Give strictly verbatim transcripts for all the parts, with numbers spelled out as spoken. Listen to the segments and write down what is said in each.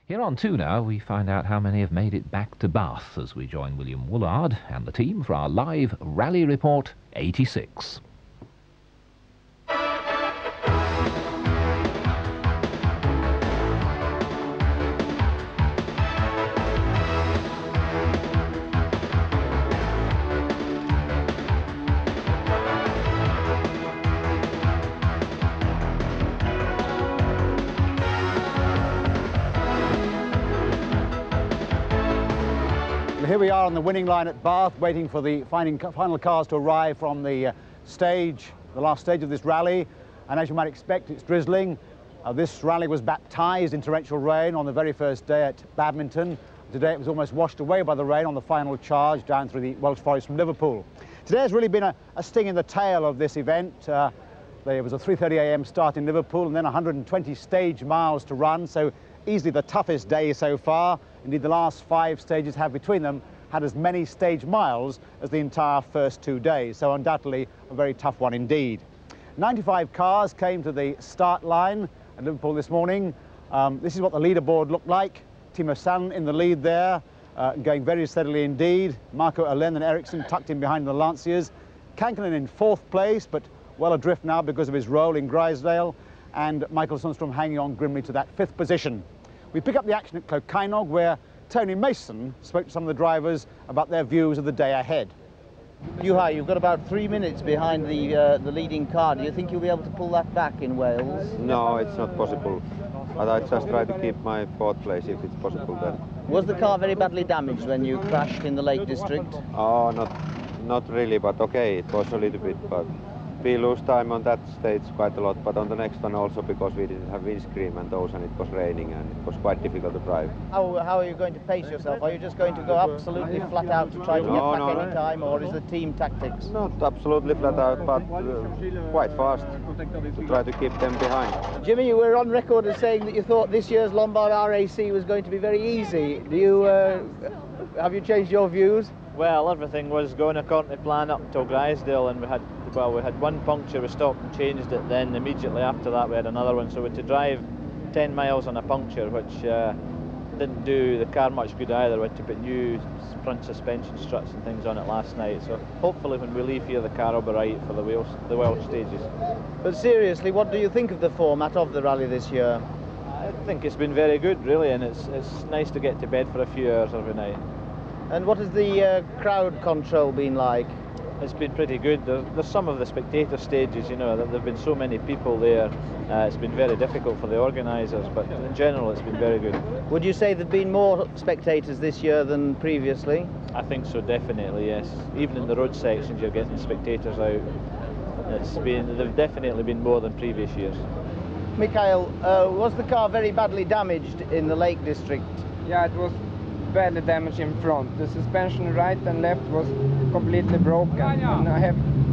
Here on two now, we find out how many have made it back to Bath as we join William Woolard and the team for our live Rally Report eighty-six. Here we are on the winning line at Bath, waiting for the final cars to arrive from the uh, stage, the last stage of this rally. And as you might expect, it's drizzling. Uh, this rally was baptised in torrential rain on the very first day at Badminton. Today it was almost washed away by the rain on the final charge down through the Welsh Forest from Liverpool. Today has really been a, a sting in the tail of this event. Uh, there was a three thirty a m start in Liverpool and then one hundred twenty stage miles to run, so easily the toughest day so far. Indeed, the last five stages have between them had as many stage miles as the entire first two days, so undoubtedly a very tough one indeed. ninety-five cars came to the start line at Liverpool this morning. Um, this is what the leaderboard looked like. Timo Sand in the lead there, uh, going very steadily indeed. Marco Allen and Ericsson tucked in behind the Lanciers. Kankinen in fourth place, but well adrift now because of his role in Grisdale, and Michael Sundstrom hanging on grimly to that fifth position. We pick up the action at Clocainog, where Tony Mason spoke to some of the drivers about their views of the day ahead. Juha, you've got about three minutes behind the uh, the leading car. Do you think you'll be able to pull that back in Wales? No, it's not possible. But I just try to keep my fourth place if it's possible then. Was the car very badly damaged when you crashed in the Lake District? Oh, not, not really, but okay, it was a little bit, but we lose time on that stage quite a lot, but on the next one also because we didn't have windscreen and those, and it was raining and it was quite difficult to drive. How, how are you going to pace yourself? Are you just going to go absolutely flat out to try to no, get back no, any time, or is the team tactics? Not absolutely flat out, but uh, quite fast to try to keep them behind. Jimmy, you were on record as saying that you thought this year's Lombard R A C was going to be very easy. Do you, uh, have you changed your views? Well, everything was going according to plan up until Grisdale, and we had, well, we had one puncture, we stopped and changed it, then immediately after that we had another one, so we had to drive ten miles on a puncture, which uh, didn't do the car much good either. We had to put new front suspension struts and things on it last night, so hopefully when we leave here the car will be right for the Welsh, the Welsh stages. But seriously, what do you think of the format of the rally this year? I think it's been very good really, and it's, it's nice to get to bed for a few hours every night. And what has the uh, crowd control been like? It's been pretty good. There's, there's some of the spectator stages, you know, that there have been so many people there. Uh, it's been very difficult for the organisers, but in general it's been very good. Would you say there have been more spectators this year than previously? I think so, definitely, yes. Even in the road sections you're getting spectators out. It's been, they've definitely been more than previous years. Mikhail, uh, was the car very badly damaged in the Lake District? Yeah, it was badly damaged in front. The suspension right and left was completely broken, and I have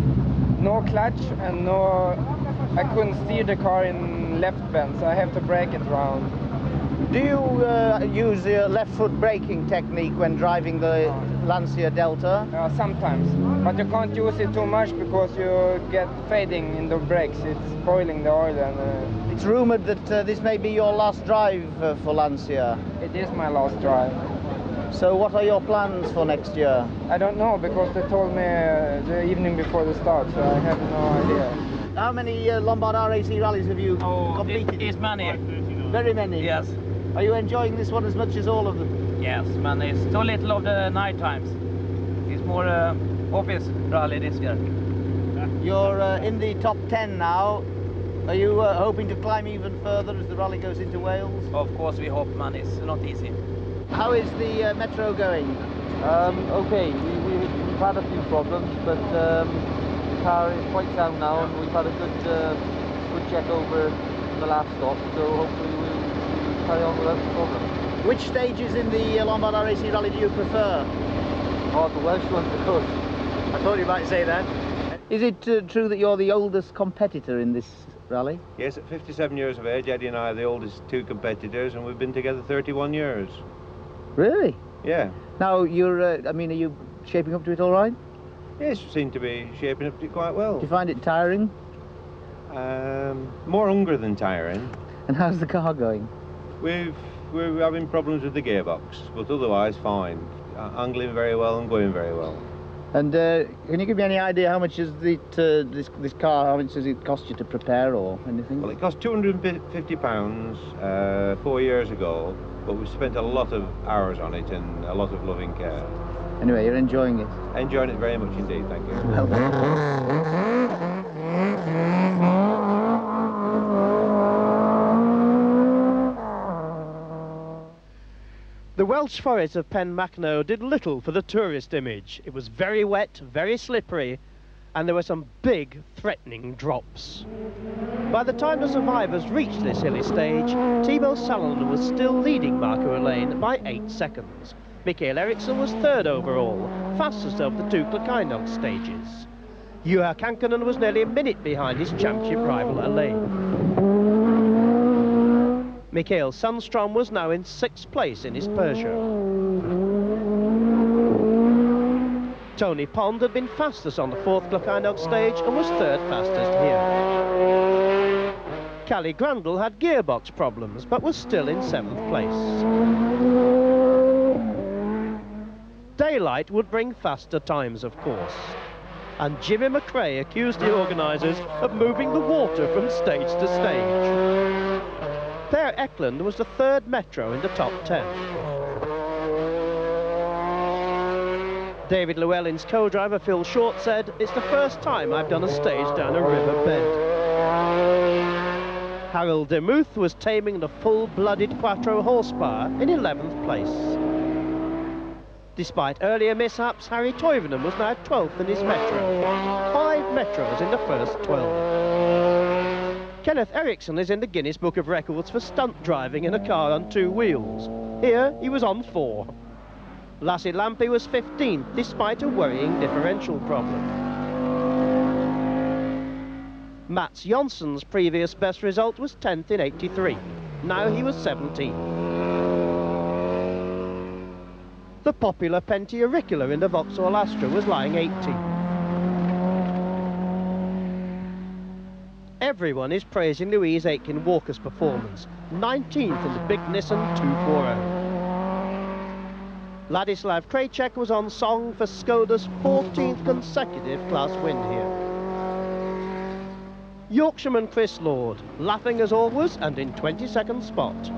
no clutch and no, I couldn't steer the car in left bend, so I have to brake it round. Do you uh, use the left foot braking technique when driving the Lancia Delta? Uh, sometimes, but you can't use it too much because you get fading in the brakes. It's spoiling the oil. And uh, it's rumoured that uh, this may be your last drive uh, for Lancia. It is my last drive. So what are your plans for next year? I don't know, because they told me uh, the evening before the start, so I have no idea. How many uh, Lombard R A C rallies have you oh, completed? It is many. Very many? Yes. Are you enjoying this one as much as all of them? Yes, man, it's too little of the night times. It's more uh, office rally this year. You're uh, in the top ten now. Are you uh, hoping to climb even further as the rally goes into Wales? Of course we hope, man. It's not easy. How is the uh, metro going? Um, okay, we, we, we've had a few problems, but um, the car is quite sound now, and we've had a good, uh, good check over the last stop, so hopefully we'll, we'll carry on without the problem. Which stages in the uh, Lombard R A C rally do you prefer? Oh, the Welsh ones, of course. I thought you might say that. Is it uh, true that you're the oldest competitor in this rally? Yes, at fifty-seven years of age, Eddie and I are the oldest two competitors, and we've been together thirty-one years. Really? Yeah. Now, you're, uh, I mean, are you shaping up to it all right? Yes, we seem to be shaping up to it quite well. Do you find it tiring? Um, more hunger than tiring. And how's the car going? We've we're having problems with the gearbox, but otherwise fine. Uh, angling very well and going very well. And uh, can you give me any idea how much is it, uh, this this car? How much does it cost you to prepare or anything? Well, it cost two hundred and fifty pounds uh, four years ago, but we've spent a lot of hours on it and a lot of loving care. Anyway, you're enjoying it. Enjoying it very much indeed, thank you. Well The Welsh Forest of Pen Macno did little for the tourist image. It was very wet, very slippery, and there were some big, threatening drops. By the time the survivors reached this hilly stage, Timo Salonen was still leading Marco Elaine by eight seconds. Mikael Eriksson was third overall, fastest of the two Klakainog stages. Juha Kankkunen was nearly a minute behind his championship rival Elaine. Mikael Sundström was now in sixth place in his Peugeot. Tony Pond had been fastest on the fourth Klakainog stage and was third fastest here. Kalle Grandel had gearbox problems but was still in seventh place. Daylight would bring faster times, of course. And Jimmy McRae accused the organisers of moving the water from stage to stage. Per Eklund was the third Metro in the top ten. David Llewellyn's co-driver Phil Short said, "It's the first time I've done a stage down a river bed." Harold Demuth was taming the full-blooded Quattro horsepower in eleventh place. Despite earlier mishaps, Harry Toivonen was now twelfth in his Metro. Five Metros in the first twelve. Kenneth Eriksson is in the Guinness Book of Records for stunt driving in a car on two wheels. Here, he was on four. Lassie Lampe was fifteenth, despite a worrying differential problem. Mats Jonsson's previous best result was tenth in eighty-three. Now he was seventeenth. The popular Penty Auricula in the Vauxhall Astra was lying eighteenth. Everyone is praising Louise Aitken Walker's performance, nineteenth in the big Nissan two forty. Ladislav Krejcek was on song for Skoda's fourteenth consecutive class win here. Yorkshireman Chris Lord, laughing as always and in twenty-second spot.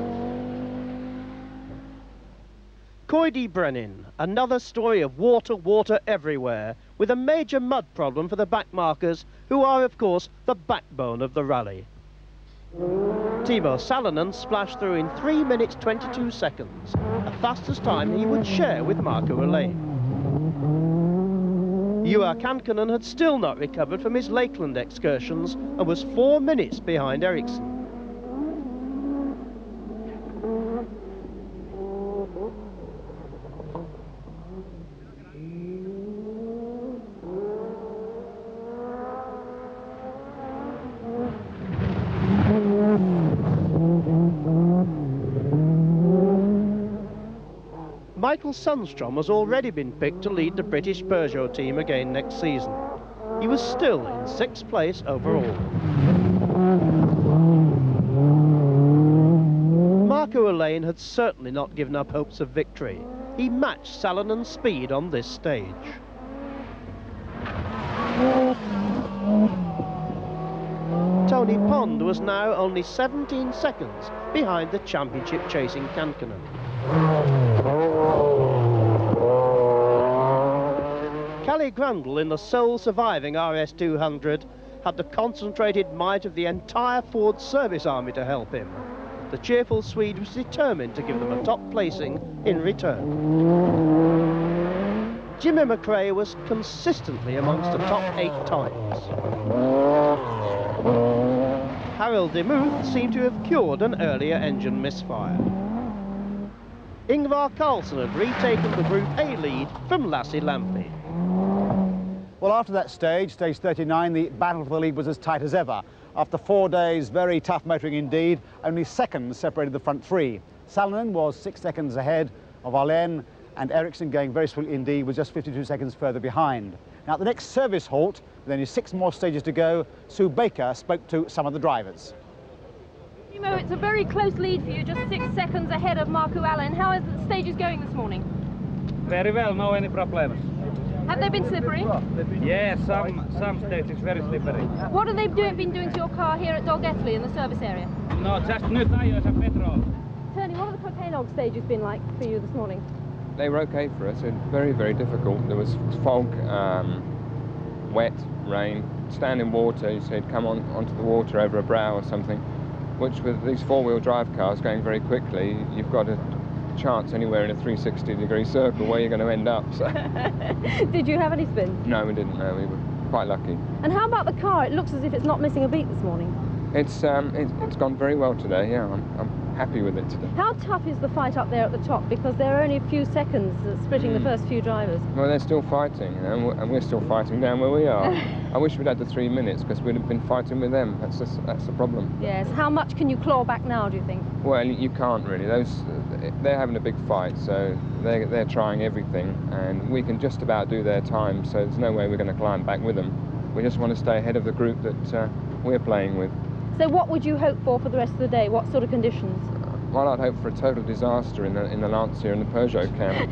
Coidy Brennan, another story of water, water everywhere, with a major mud problem for the backmarkers, who are, of course, the backbone of the rally. Timo Salonen splashed through in three minutes twenty-two seconds, the fastest time he would share with Marco Elaine. Juha Kankkunen had still not recovered from his Lakeland excursions and was four minutes behind Eriksson. Michael Sundström has already been picked to lead the British Peugeot team again next season. He was still in sixth place overall. Marco Elaine had certainly not given up hopes of victory. He matched Salonen's speed on this stage. Tony Pond was now only seventeen seconds behind the championship chasing Kankkunen. Kalle Grandel, in the sole surviving R S two hundred, had the concentrated might of the entire Ford service army to help him. The cheerful Swede was determined to give them a top placing in return. Jimmy McRae was consistently amongst the top eight times. Harold Demuth seemed to have cured an earlier engine misfire. Ingvar Carlsson had retaken the Group A lead from Lassie Lampe. Well, after that stage, stage thirty-nine, the battle for the lead was as tight as ever. After four days, very tough motoring indeed, only seconds separated the front three. Salonen was six seconds ahead of Arlen, and Eriksson, going very swiftly indeed, was just fifty-two seconds further behind. Now, at the next service halt, with only six more stages to go, Sue Baker spoke to some of the drivers. Timo, it's a very close lead for you, just six seconds ahead of Marco Allen. How is the stages going this morning? Very well, no any problems. Have they been slippery? Yes, some some stages very slippery. What have they do, been doing to your car here at Dolgethley in the service area? No, just new tires and petrol. Tony, what have the Cocanog stages been like for you this morning? They were okay for us. It was very, very difficult. There was fog, um, wet, rain, stand in water. You said come on onto the water over a brow or something, which with these four-wheel drive cars going very quickly, you've got a chance anywhere in a three hundred sixty degree circle where you're going to end up. So. Did you have any spins? No, we didn't. No, we were quite lucky. And how about the car? It looks as if it's not missing a beat this morning. It's um, it, it's gone very well today. Yeah, I'm, I'm happy with it today. How tough is the fight up there at the top? Because there are only a few seconds uh, splitting mm. the first few drivers. Well, they're still fighting, you know, and, we're, and we're still fighting down where we are. I wish we'd had the three minutes because we'd have been fighting with them. That's just, that's the problem. Yes. How much can you claw back now, do you think? Well, you can't really. Those they're having a big fight, so they're they're trying everything, and we can just about do their time. So there's no way we're going to climb back with them. We just want to stay ahead of the group that uh, we're playing with. So what would you hope for for the rest of the day? What sort of conditions? Well, I'd hope for a total disaster in the, in the Lancia and the Peugeot camp.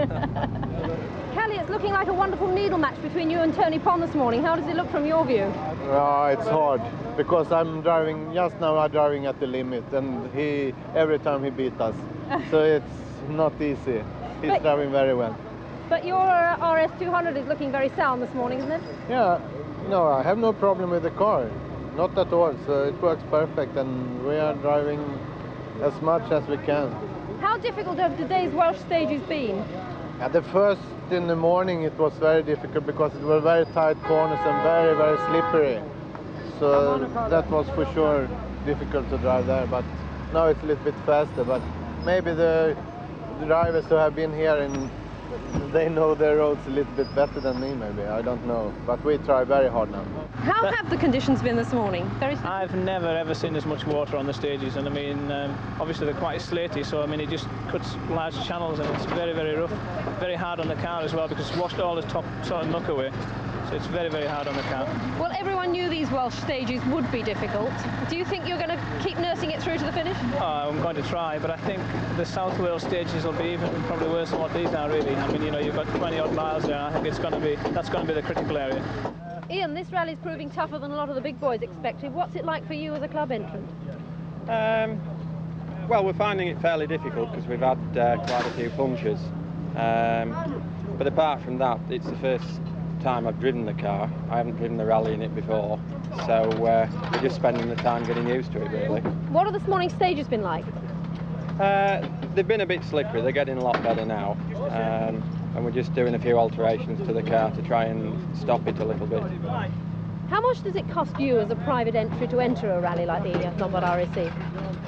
Kelly, it's looking like a wonderful needle match between you and Tony Pond this morning. How does it look from your view? Uh, it's hard, because I'm driving, just now I'm driving at the limit, and he, every time he beats us. So it's not easy. He's but, driving very well. But your uh, R S two hundred is looking very sound this morning, isn't it? Yeah, no, I have no problem with the car. Not at all, so it works perfect, and we are driving as much as we can. How difficult have today's Welsh stages been? At the first in the morning it was very difficult because it were very tight corners and very, very slippery. So that was for sure difficult to drive there, but now it's a little bit faster. But maybe the drivers who have been here, and they know their roads a little bit better than me, maybe, I don't know. But we try very hard now. How have the conditions been this morning? Very I've never ever seen as much water on the stages, and I mean, um, obviously they're quite slaty, so I mean it just cuts large channels, and it's very, very rough, very hard on the car as well, because it's washed all the top sort of muck away. So it's very, very hard on the car. Well, everyone knew these Welsh stages would be difficult. Do you think you're going to keep nursing it through to the finish? Oh, I'm going to try, but I think the South Wales stages will be even probably worse than what these are, really. I mean, you know, you've got twenty odd miles there, and I think it's going to be, that's going to be the critical area. Ian, this rally is proving tougher than a lot of the big boys expected. What's it like for you as a club entrant? Um, well, we're finding it fairly difficult because we've had uh, quite a few punctures. Um, but apart from that, it's the first time I've driven the car. I haven't driven the rally in it before, so uh, we're just spending the time getting used to it, really. What have this morning's stages been like? Uh, they've been a bit slippery. They're getting a lot better now, um, and we're just doing a few alterations to the car to try and stop it a little bit. How much does it cost you as a private entry to enter a rally like the Lombard R A C?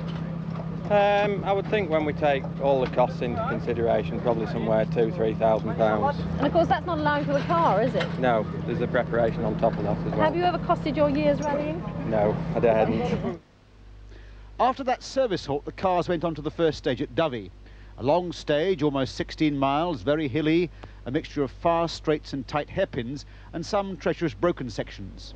Um, I would think when we take all the costs into consideration, probably somewhere two, three thousand pounds. And of course, that's not allowing for the car, is it? No, there's a preparation on top of that as well. Have you ever costed your years rallying? No, I hadn't. After that service halt, the cars went on to the first stage at Dovey. A long stage, almost sixteen miles, very hilly, a mixture of fast straights and tight hairpins, and some treacherous broken sections.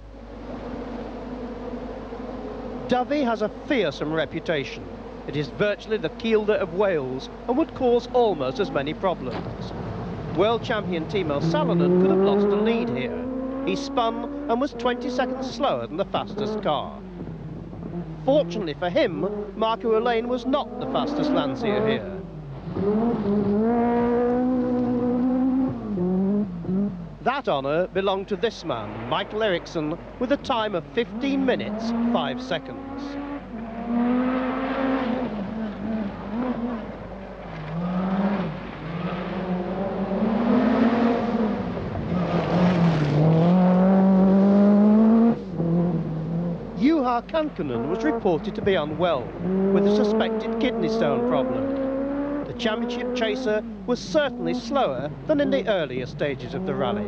Dovey has a fearsome reputation. It is virtually the Kielder of Wales and would cause almost as many problems. World champion Timo Salonen could have lost a lead here. He spun and was twenty seconds slower than the fastest car. Fortunately for him, Marco Allen was not the fastest Lancia here. That honour belonged to this man, Michael Eriksson, with a time of fifteen minutes, five seconds. Kankkunen was reported to be unwell with a suspected kidney stone problem. The championship chaser was certainly slower than in the earlier stages of the rally.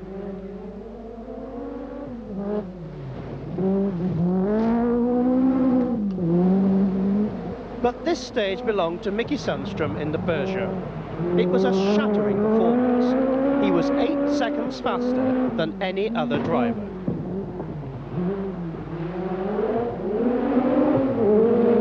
But this stage belonged to Mickey Sandstrom in the Peugeot. It was a shattering performance. He was eight seconds faster than any other driver.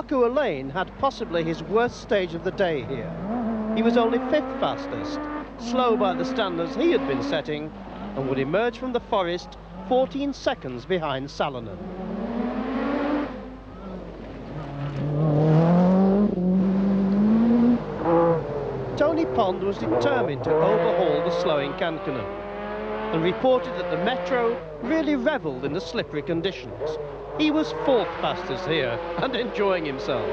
Marco Alain had possibly his worst stage of the day here. He was only fifth fastest, slow by the standards he had been setting, and would emerge from the forest fourteen seconds behind Salonen. Tony Pond was determined to overhaul the slowing Kankkunen and reported that the Metro really revelled in the slippery conditions. He was fourth fastest here and enjoying himself.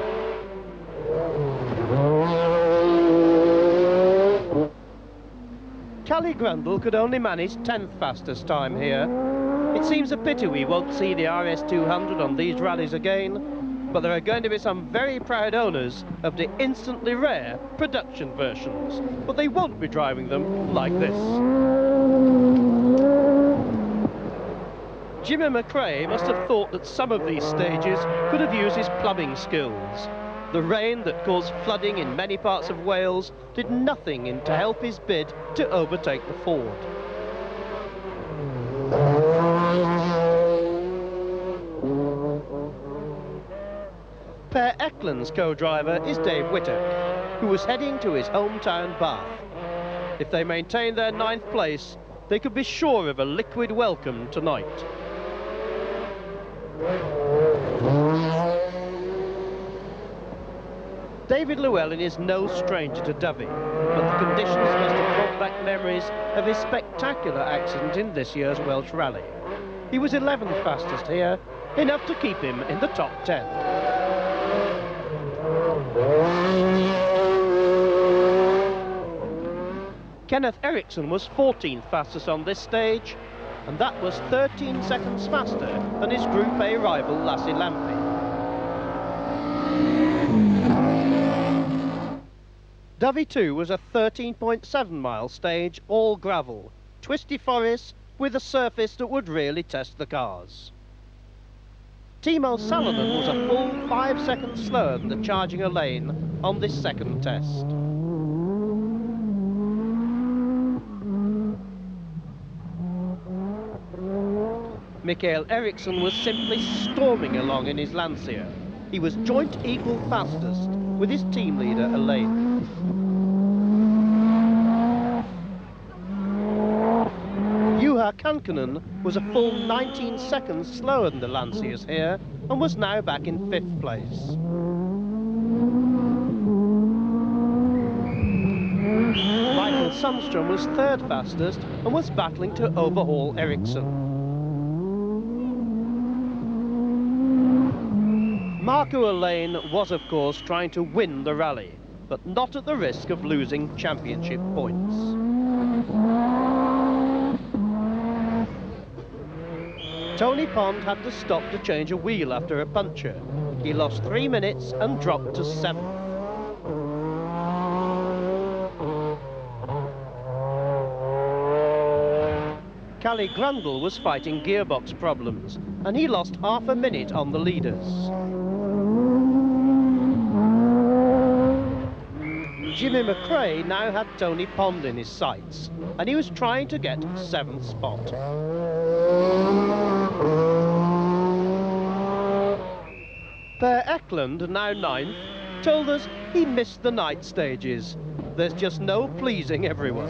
Kalle Grandel could only manage tenth fastest time here. It seems a pity we won't see the R S two hundred on these rallies again, but there are going to be some very proud owners of the instantly rare production versions, but they won't be driving them like this. Jimmy McRae must have thought that some of these stages could have used his plumbing skills. The rain that caused flooding in many parts of Wales did nothing in to help his bid to overtake the Ford. Per Eklund's co-driver is Dave Whittock, who was heading to his hometown Bath. If they maintain their ninth place, they could be sure of a liquid welcome tonight. David Llewellyn is no stranger to Dyfi, but the conditions must have brought back memories of his spectacular accident in this year's Welsh Rally. He was eleventh fastest here, enough to keep him in the top ten. Kenneth Eriksson was fourteenth fastest on this stage, and that was thirteen seconds faster than his Group A rival Lassie Lampe. Dyfi two was a thirteen point seven mile stage, all gravel, twisty forest with a surface that would really test the cars. Timo Salonen was a full five seconds slower than the charging Alain on this second test. Mikael Eriksson was simply storming along in his Lancia. He was joint equal fastest with his team leader Alain. Juha Kankkunen was a full nineteen seconds slower than the Lanciers here and was now back in fifth place. Michael Sundström was third fastest and was battling to overhaul Eriksson. Marco Alain was, of course, trying to win the rally, but not at the risk of losing championship points. Tony Pond had to stop to change a wheel after a puncture. He lost three minutes and dropped to seventh. Kalle Grandel was fighting gearbox problems, and he lost half a minute on the leaders. Jimmy McRae now had Tony Pond in his sights, and he was trying to get seventh spot. Per Eklund, now ninth, told us he missed the night stages. There's just no pleasing everyone.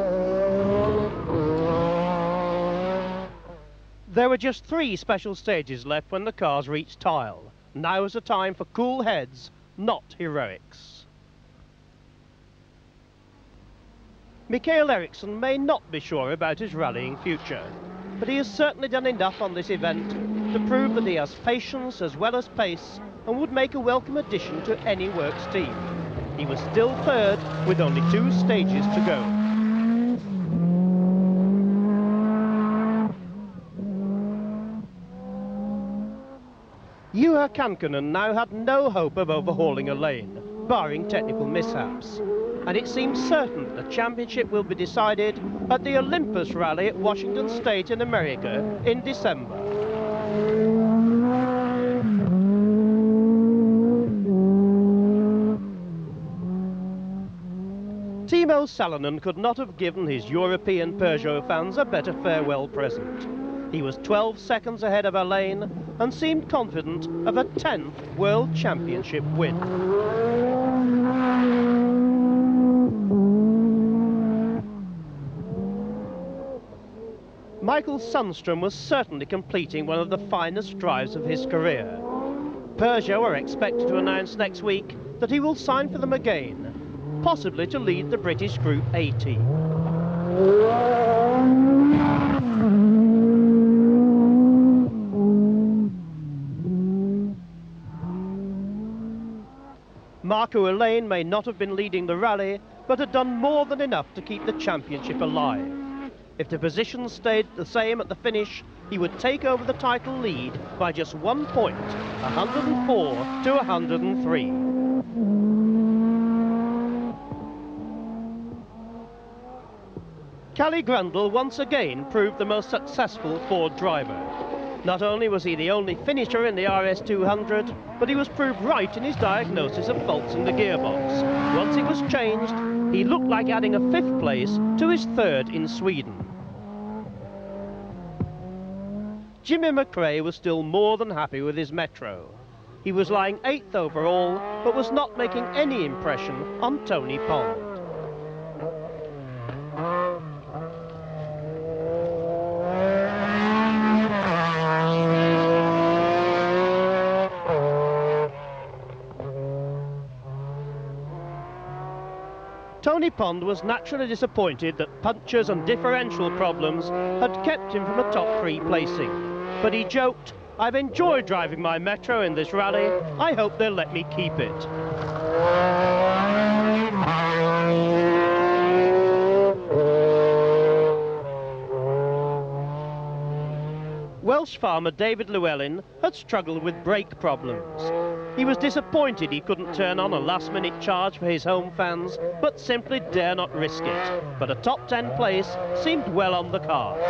There were just three special stages left when the cars reached Tile. Now was a time for cool heads, not heroics. Mikael Eriksson may not be sure about his rallying future, but he has certainly done enough on this event to prove that he has patience as well as pace and would make a welcome addition to any works team. He was still third with only two stages to go. Juha Kankkunen now had no hope of overhauling Alain, barring technical mishaps. And it seems certain that the championship will be decided at the Olympus Rally at Washington State in America in December. Timo Salonen could not have given his European Peugeot fans a better farewell present. He was twelve seconds ahead of Alain and seemed confident of a tenth World Championship win. Michael Sundstrom was certainly completing one of the finest drives of his career. Peugeot are expected to announce next week that he will sign for them again, possibly to lead the British Group A team. Marco Alain may not have been leading the rally, but had done more than enough to keep the championship alive. If the position stayed the same at the finish, he would take over the title lead by just one point, one hundred and four to one hundred and three. Kalle Grundle once again proved the most successful Ford driver. Not only was he the only finisher in the R S two hundred, but he was proved right in his diagnosis of faults in the gearbox. Once it was changed, he looked like adding a fifth place to his third in Sweden. Jimmy McRae was still more than happy with his Metro. He was lying eighth overall, but was not making any impression on Tony Pond. Tony Pond was naturally disappointed that punctures and differential problems had kept him from a top three placing. But he joked, "I've enjoyed driving my Metro in this rally. I hope they'll let me keep it." Welsh farmer David Llewellyn had struggled with brake problems. He was disappointed he couldn't turn on a last-minute charge for his home fans, but simply dare not risk it. But a top ten place seemed well on the cards.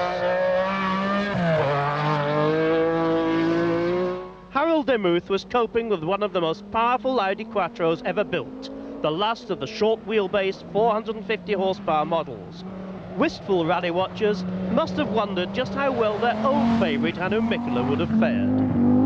Harold Demuth was coping with one of the most powerful Audi Quattros ever built, the last of the short wheelbase four hundred and fifty horsepower models. Wistful rally watchers must have wondered just how well their own favourite Hannu Mikkola would have fared.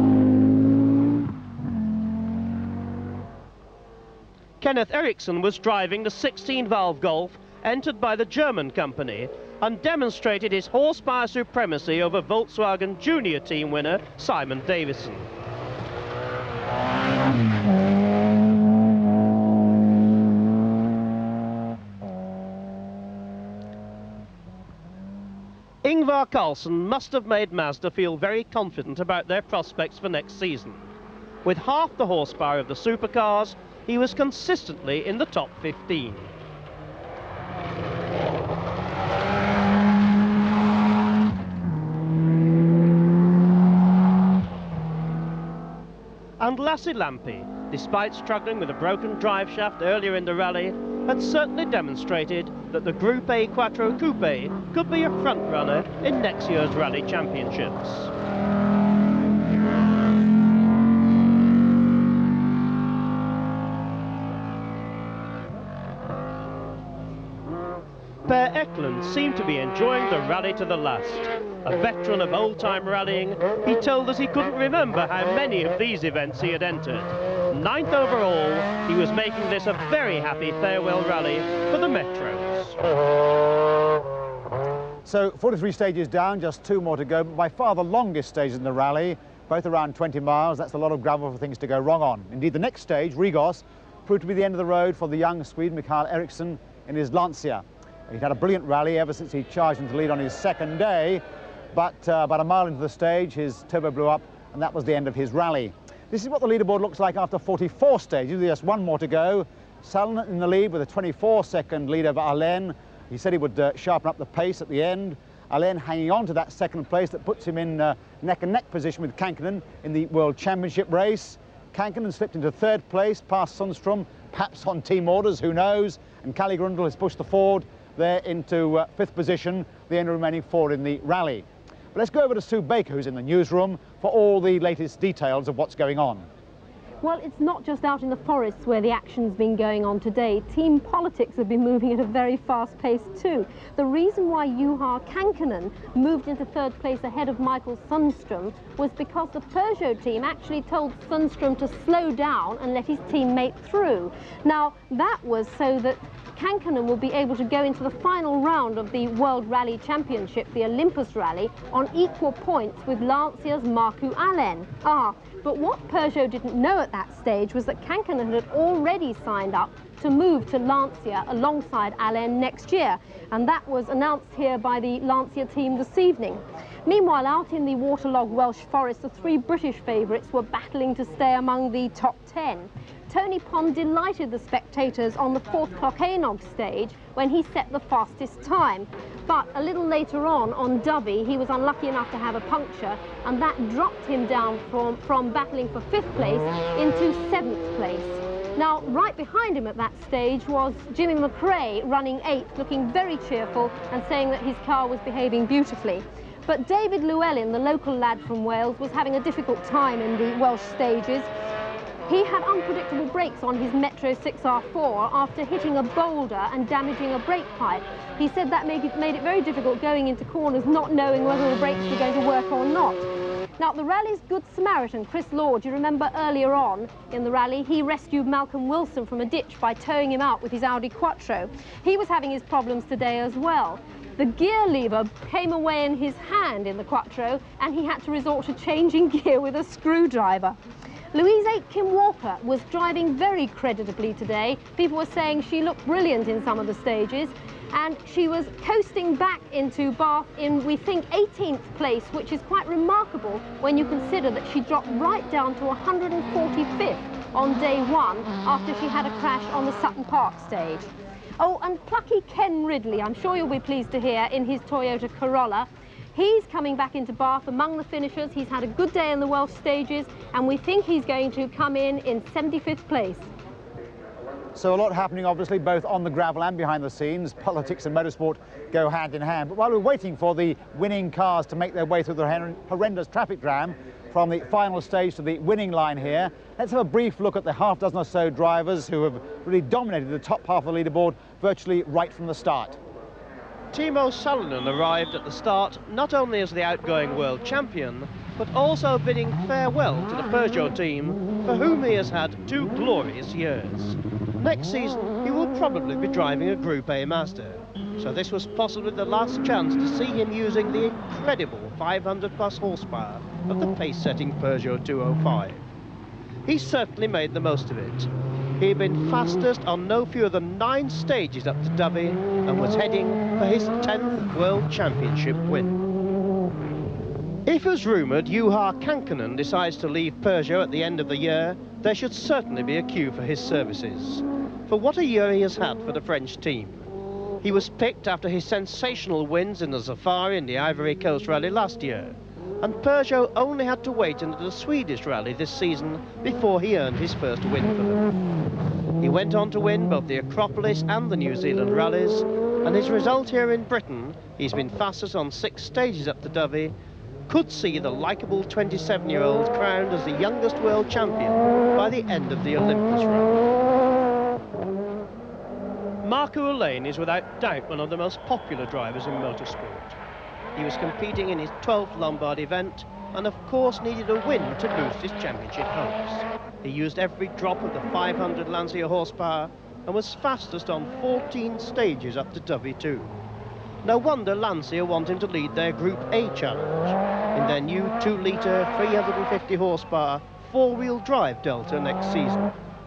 Kenneth Eriksson was driving the sixteen valve Golf entered by the German company and demonstrated his horsepower supremacy over Volkswagen Junior team winner Simon Davison. Ingvar Carlsson must have made Mazda feel very confident about their prospects for next season. With half the horsepower of the supercars, he was consistently in the top fifteen. And Lassie Lampe, despite struggling with a broken drive shaft earlier in the rally, had certainly demonstrated that the Group A Quattro Coupe could be a front-runner in next year's Rally Championships. Per Eklund seemed to be enjoying the rally to the last. A veteran of old-time rallying, he told us he couldn't remember how many of these events he had entered. Ninth overall, he was making this a very happy farewell rally for the Metros. So forty-three stages down, just two more to go, but by far the longest stage in the rally, both around twenty miles. That's a lot of gravel for things to go wrong on. Indeed, the next stage, Rigos, proved to be the end of the road for the young Swede Mikael Eriksson in his Lancia. He'd had a brilliant rally ever since he charged into the lead on his second day, but uh, about a mile into the stage, his turbo blew up, and that was the end of his rally. This is what the leaderboard looks like after forty-four stages. There's just one more to go. Salonen in the lead with a twenty-four second lead over Alain. He said he would uh, sharpen up the pace at the end. Alain hanging on to that second place that puts him in uh, neck and neck position with Kankkunen in the World Championship race. Kankkunen slipped into third place, past Sundstrom, perhaps on team orders, who knows. And Kalle Grundle has pushed the Ford there into uh, fifth position, the only remaining Ford in the rally. But let's go over to Sue Baker, who's in the newsroom, for all the latest details of what's going on. Well, it's not just out in the forests where the action's been going on today. Team politics have been moving at a very fast pace too. The reason why Juha Kankkunen moved into third place ahead of Michael Sundström was because the Peugeot team actually told Sundström to slow down and let his teammate through. Now, that was so that Kankkunen will be able to go into the final round of the World Rally Championship, the Olympus Rally, on equal points with Lancia's Markku Alén. Ah, but what Peugeot didn't know at that stage was that Kankkunen had already signed up to move to Lancia alongside Alén next year, and that was announced here by the Lancia team this evening. Meanwhile, out in the waterlogged Welsh forest, the three British favourites were battling to stay among the top ten. Tony Pond delighted the spectators on the fourth Clocaenog stage when he set the fastest time. But a little later on, on Dubby, he was unlucky enough to have a puncture, and that dropped him down from, from battling for fifth place into seventh place. Now, right behind him at that stage was Jimmy McRae, running eighth, looking very cheerful and saying that his car was behaving beautifully. But David Llewellyn, the local lad from Wales, was having a difficult time in the Welsh stages. He had unpredictable brakes on his Metro six R four after hitting a boulder and damaging a brake pipe. He said that made it, made it very difficult going into corners, not knowing whether the brakes were going to work or not. Now, the rally's good Samaritan, Chris Lord, you remember earlier on in the rally, he rescued Malcolm Wilson from a ditch by towing him out with his Audi Quattro. He was having his problems today as well. The gear lever came away in his hand in the Quattro, and he had to resort to changing gear with a screwdriver. Louise Aitken-Walker was driving very creditably today. People were saying she looked brilliant in some of the stages, and she was coasting back into Bath in, we think, eighteenth place, which is quite remarkable when you consider that she dropped right down to one hundred forty-fifth on day one after she had a crash on the Sutton Park stage. Oh, and plucky Ken Ridley, I'm sure you'll be pleased to hear, in his Toyota Corolla. He's coming back into Bath among the finishers. He's had a good day in the Welsh stages, and we think he's going to come in in seventy-fifth place. So a lot happening, obviously, both on the gravel and behind the scenes. Politics and motorsport go hand in hand. But while we're waiting for the winning cars to make their way through the horrendous traffic jam from the final stage to the winning line here, let's have a brief look at the half dozen or so drivers who have really dominated the top half of the leaderboard virtually right from the start. Timo Salonen arrived at the start not only as the outgoing world champion, but also bidding farewell to the Peugeot team, for whom he has had two glorious years. Next season, he will probably be driving a Group A Mazda, so this was possibly the last chance to see him using the incredible five hundred plus horsepower of the pace-setting Peugeot two oh five. He certainly made the most of it. He'd been fastest on no fewer than nine stages up to Dubby and was heading for his tenth World Championship win. If, as rumoured, Juha Kankkunen decides to leave Peugeot at the end of the year, there should certainly be a queue for his services. For what a year he has had for the French team. He was picked after his sensational wins in the Safari and the Ivory Coast Rally last year, and Peugeot only had to wait until the Swedish Rally this season before he earned his first win for them. He went on to win both the Acropolis and the New Zealand rallies, and his result here in Britain, he's been fastest on six stages up to Dubby, could see the likeable twenty-seven-year-old crowned as the youngest world champion by the end of the Olympus Rally. Markku Alén is without doubt one of the most popular drivers in motorsport. He was competing in his twelfth Lombard event and of course needed a win to boost his championship hopes. He used every drop of the five hundred Lancia horsepower and was fastest on fourteen stages up to Dubby too. No wonder Lancia want him to lead their Group A challenge in their new two litre, three hundred fifty horsepower, four-wheel drive Delta next season.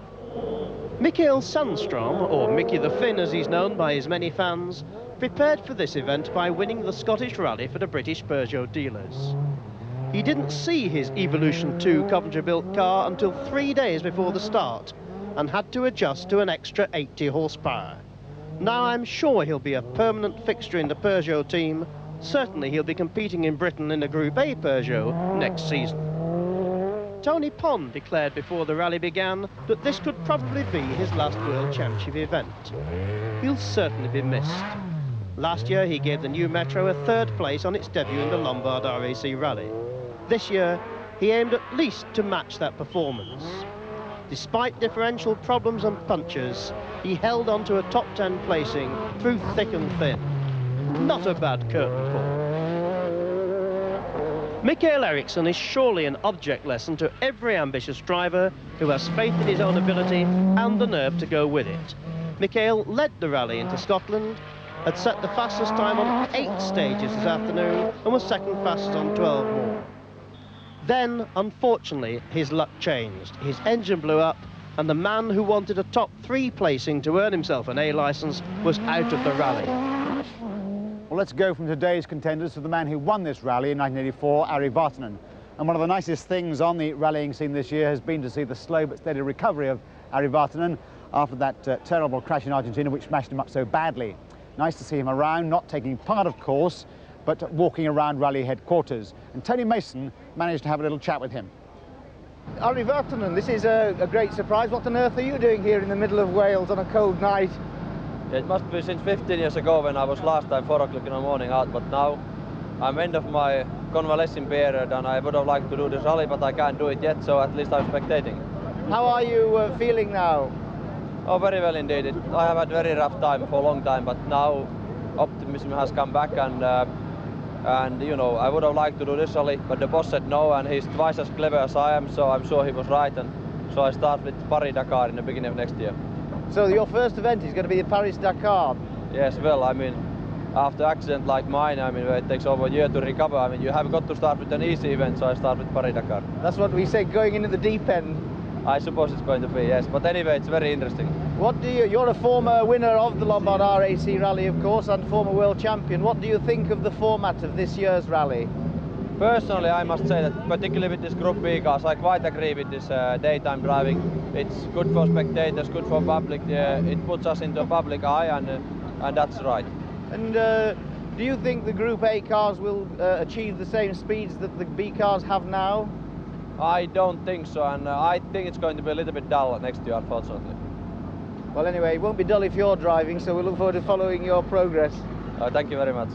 Mikael Sundström, or Mickey the Finn as he's known by his many fans, prepared for this event by winning the Scottish Rally for the British Peugeot dealers. He didn't see his Evolution two Coventry-built car until three days before the start and had to adjust to an extra eighty horsepower. Now I'm sure he'll be a permanent fixture in the Peugeot team. Certainly he'll be competing in Britain in a Group A Peugeot next season. Tony Pond declared before the rally began that this could probably be his last World Championship event. He'll certainly be missed. Last year he gave the new Metro a third place on its debut in the Lombard R A C Rally. This year he aimed at least to match that performance. Despite differential problems and punctures, he held on to a top ten placing through thick and thin. Not a bad curtain call. Mikael Eriksson is surely an object lesson to every ambitious driver who has faith in his own ability and the nerve to go with it. Mikael led the rally into Scotland, had set the fastest time on eight stages this afternoon and was second fastest on twelve more. Then, unfortunately, his luck changed. His engine blew up and the man who wanted a top three placing to earn himself an A licence was out of the rally. Well, let's go from today's contenders to the man who won this rally in nineteen eighty-four, Ari Vatanen. And one of the nicest things on the rallying scene this year has been to see the slow but steady recovery of Ari Vatanen after that uh, terrible crash in Argentina which smashed him up so badly. Nice to see him around, not taking part of course, but walking around rally headquarters. And Tony Mason managed to have a little chat with him. Ari Vatanen, this is a, a great surprise. What on earth are you doing here in the middle of Wales on a cold night? It must be since fifteen years ago when I was last time four o'clock in the morning out, but now I'm end of my convalescing period and I would have liked to do this rally, but I can't do it yet, so at least I'm spectating. How are you uh, feeling now? Oh, very well indeed. It, I have had very rough time for a long time, but now optimism has come back and uh, and you know, I would have liked to do this rally, but the boss said no, and he's twice as clever as I am, so I'm sure he was right, and so I start with Paris-Dakar in the beginning of next year. So your first event is going to be the Paris-Dakar? Yes, well, I mean, after accident like mine, I mean, where it takes over a year to recover, I mean, you have got to start with an easy event, so I start with Paris-Dakar. That's what we say, going into the deep end. I suppose it's going to be, yes, but anyway, it's very interesting. What do you, you're a former winner of the Lombard R A C Rally, of course, and former world champion. What do you think of the format of this year's rally? Personally, I must say that particularly with this Group B cars, I quite agree with this uh, daytime driving. It's good for spectators, good for public. Uh, it puts us into a public eye, and uh, and that's right. And uh, do you think the Group A cars will uh, achieve the same speeds that the B cars have now? I don't think so, and uh, I think it's going to be a little bit dull next year, unfortunately. Well, anyway, it won't be dull if you're driving, so we look forward to following your progress. Uh, thank you very much.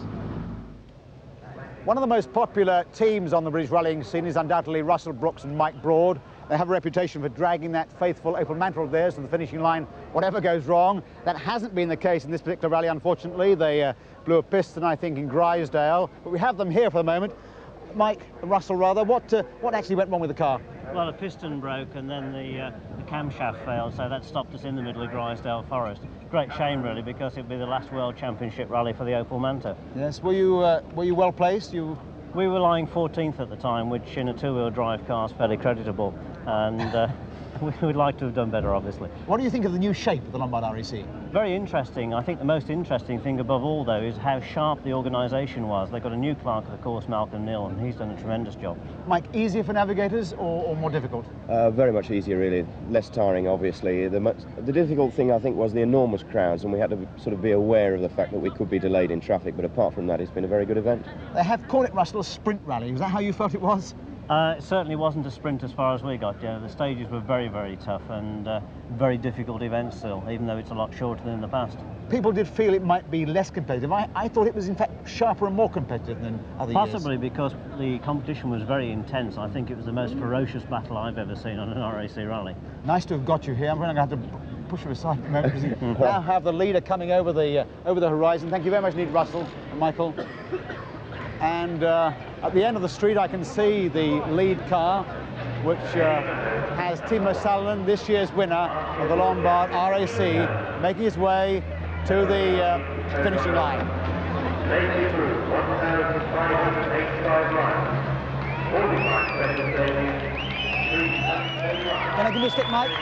One of the most popular teams on the British rallying scene is undoubtedly Russell Brooks and Mike Broad. They have a reputation for dragging that faithful Opel mantle of theirs to the finishing line, whatever goes wrong. That hasn't been the case in this particular rally, unfortunately. They uh, blew a piston, I think, in Grisdale. But we have them here for the moment. Mike, Russell rather, what, uh, what actually went wrong with the car? Well, the piston broke and then the, uh, the camshaft failed, so that stopped us in the middle of Grisdale Forest. Great shame, really, because it would be the last World Championship rally for the Opel Manta. Yes, were you, uh, were you well placed? You... We were lying fourteenth at the time, which in a two-wheel drive car is fairly creditable, and uh, we would like to have done better, obviously. What do you think of the new shape of the Lombard R A C? Very interesting. I think the most interesting thing above all, though, is how sharp the organisation was. They've got a new clerk of the course, Malcolm Neal, and he's done a tremendous job. Mike, easier for navigators or, or more difficult? Uh, very much easier, really. Less tiring, obviously. The, much, the difficult thing, I think, was the enormous crowds, and we had to sort of be aware of the fact that we could be delayed in traffic, but apart from that, it's been a very good event. They have called it, Russell, a sprint rally. Was that how you felt it was? Uh, it certainly wasn't a sprint as far as we got. Yeah, the stages were very, very tough and uh, very difficult events still, even though it's a lot shorter than in the past. People did feel it might be less competitive. I, I thought it was, in fact, sharper and more competitive than other Possibly years. Possibly because the competition was very intense. I think it was the most ferocious battle I've ever seen on an R A C rally. Nice to have got you here. I'm going to have to push you aside for a moment because we now have the leader coming over the, uh, over the horizon. Thank you very much indeed, Russell and Michael. And uh, at the end of the street, I can see the lead car, which uh, has Timo Salonen, this year's winner of the Lombard R A C, making his way to the uh, finishing line. Safety through one thousand five hundred eighty-five miles. forty-five special savings. Can I give you a stick, Mike?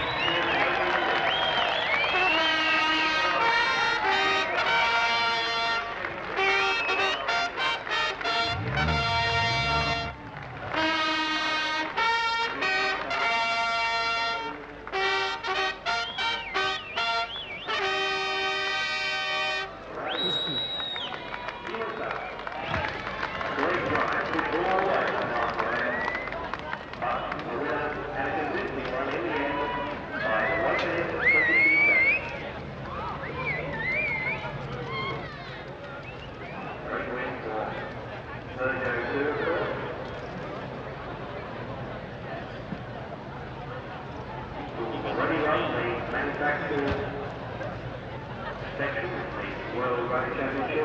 manufacturers section, the World Rally Championship.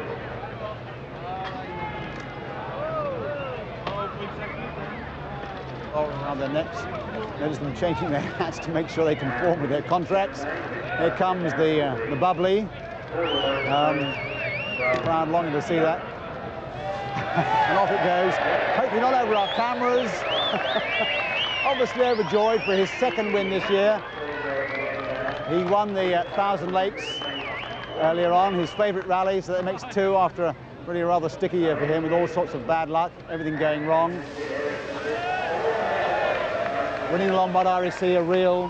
Oh, around their necks. Notice them changing their hats to make sure they conform with their contracts. Here comes the uh, the bubbly. Um, crowd longing to see that. And off it goes. Hopefully not over our cameras. Obviously overjoyed for his second win this year. He won the uh, Thousand Lakes earlier on, his favourite rally, so that makes two after a really rather sticky year for him with all sorts of bad luck, everything going wrong. Winning the Lombard R A C, a real...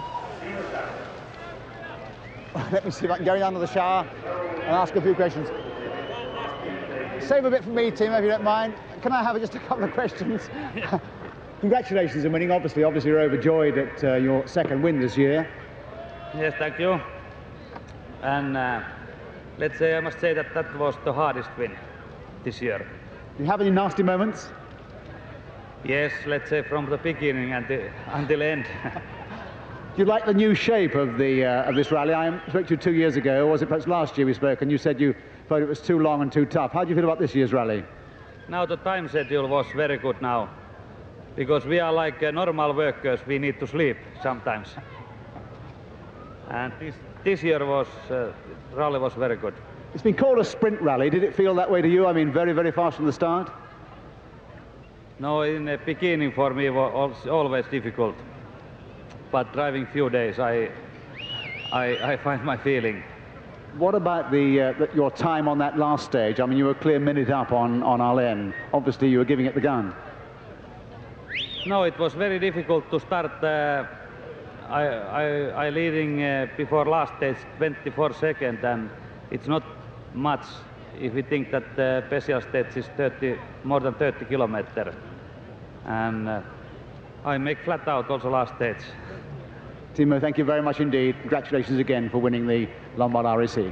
Let me see if I can go down to the shower and ask a few questions. Save a bit for me, Timo, if you don't mind. Can I have just a couple of questions? Congratulations on winning. Obviously, obviously you're overjoyed at uh, your second win this year. Yes, thank you. And uh, let's say I must say that that was the hardest win this year. Do you have any nasty moments? Yes, let's say from the beginning until until end. Do you like the new shape of the uh, of this rally? I spoke to you two years ago, or was it perhaps last year we spoke, and you said you thought it was too long and too tough. How do you feel about this year's rally? Now the time schedule was very good now, because we are like uh, normal workers. We need to sleep sometimes. And this this year was uh, rally was very good. It's been called a sprint rally. Did it feel that way to you? I mean, very very fast from the start. No, in the beginning for me was always difficult. But driving few days, I, I, I find my feeling. What about the, uh, the your time on that last stage? I mean, you were a clear minute up on on Alain. Obviously, you were giving it the gun. No, it was very difficult to start. Uh, I, I, I leading uh, before last stage twenty-four seconds, and it's not much if we think that the special stage is thirty, more than thirty kilometers. And uh, I make flat out also last stage. Timo, thank you very much indeed. Congratulations again for winning the Lombard R A C.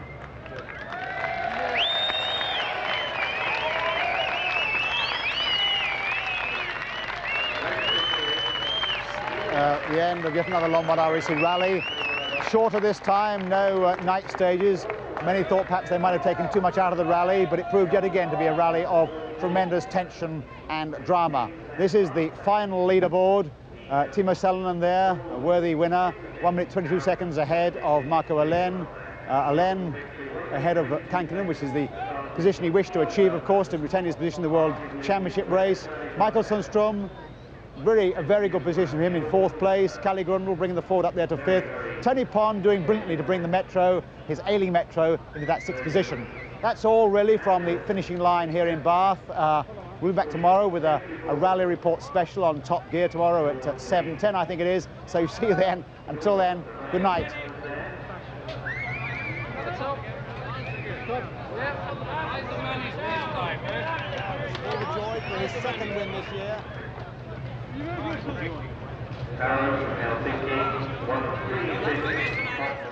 Uh, the end of yet another Lombard R A C rally. Shorter this time, no uh, night stages. Many thought perhaps they might have taken too much out of the rally, but it proved yet again to be a rally of tremendous tension and drama. This is the final leaderboard. Uh, Timo Salonen there, a worthy winner, one minute twenty-two seconds ahead of Marco Alain. Uh, Alain ahead of Kankkunen, which is the position he wished to achieve, of course, to retain his position in the World Championship race. Michael Sundström, really a very good position for him in fourth place. Kalle Grundl bringing the Ford up there to fifth. Tony Pond doing brilliantly to bring the Metro, his ailing Metro, into that sixth position. That's all really from the finishing line here in Bath. Uh, we'll be back tomorrow with a, a rally report special on Top Gear tomorrow at, at seven ten, I think it is. So see you then. Until then, good night. Overjoyed for his second win this year. Balance Helsinki, one three six.